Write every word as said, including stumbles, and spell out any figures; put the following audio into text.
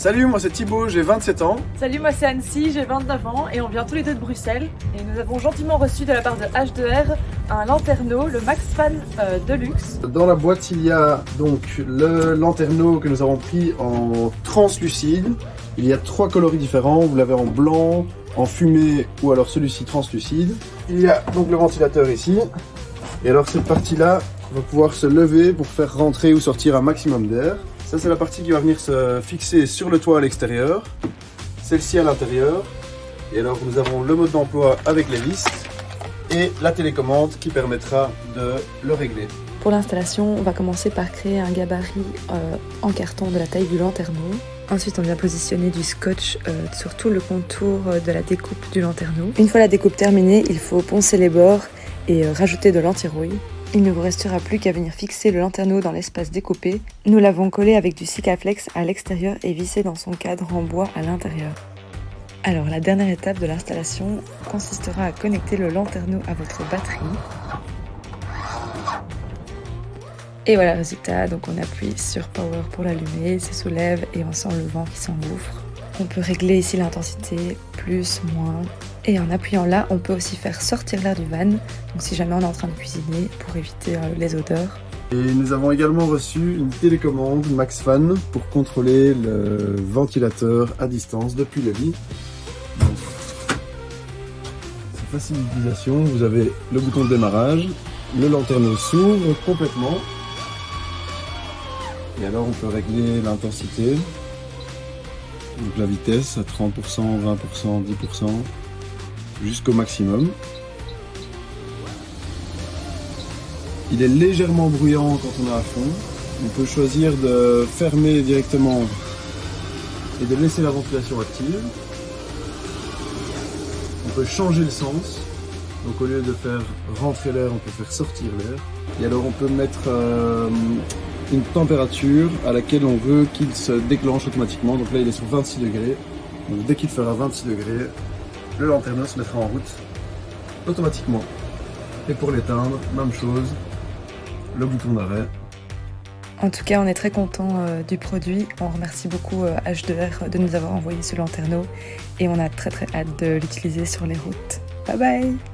Salut, moi c'est Thibaut, j'ai vingt-sept ans. Salut, moi c'est Annecy, j'ai vingt-neuf ans et on vient tous les deux de Bruxelles. Et nous avons gentiment reçu de la part de H deux R un lanterneau, le Maxfan euh, Deluxe. Dans la boîte, il y a donc le lanterneau que nous avons pris en translucide. Il y a trois coloris différents, vous l'avez en blanc, en fumé ou alors celui-ci translucide. Il y a donc le ventilateur ici. Et alors cette partie-là va pouvoir se lever pour faire rentrer ou sortir un maximum d'air. Ça c'est la partie qui va venir se fixer sur le toit à l'extérieur, celle-ci à l'intérieur. Et alors nous avons le mode d'emploi avec les vis et la télécommande qui permettra de le régler. Pour l'installation, on va commencer par créer un gabarit euh, en carton de la taille du lanterneau. Ensuite, on vient positionner du scotch euh, sur tout le contour de la découpe du lanterneau. Une fois la découpe terminée, il faut poncer les bords et euh, rajouter de l'anti-rouille. Il ne vous restera plus qu'à venir fixer le lanterneau dans l'espace découpé. Nous l'avons collé avec du Sikaflex à l'extérieur et vissé dans son cadre en bois à l'intérieur. Alors la dernière étape de l'installation consistera à connecter le lanterneau à votre batterie. Et voilà le résultat, donc on appuie sur Power pour l'allumer, il se soulève et on sent le vent qui s'engouffre. On peut régler ici l'intensité, plus, moins. Et en appuyant là, on peut aussi faire sortir l'air du van, donc si jamais on est en train de cuisiner, pour éviter euh, les odeurs. Et nous avons également reçu une télécommande Maxfan pour contrôler le ventilateur à distance depuis le lit. C'est facile d'utilisation, vous avez le bouton de démarrage, le lanterneau s'ouvre complètement. Et alors on peut régler l'intensité, donc la vitesse à trente pour cent, vingt pour cent, dix pour cent, jusqu'au maximum. Il est légèrement bruyant quand on est à fond. On peut choisir de fermer directement et de laisser la ventilation active. On peut changer le sens. Donc au lieu de faire rentrer l'air, on peut faire sortir l'air. Et alors on peut mettre euh, une température à laquelle on veut qu'il se déclenche automatiquement. Donc là il est sur vingt-six degrés. Donc dès qu'il fera vingt-six degrés, le lanterneau se mettra en route automatiquement. Et pour l'éteindre, même chose, le bouton d'arrêt. En tout cas, on est très content euh, du produit. On remercie beaucoup euh, H deux R de nous avoir envoyé ce lanterneau et on a très très hâte de l'utiliser sur les routes. Bye bye!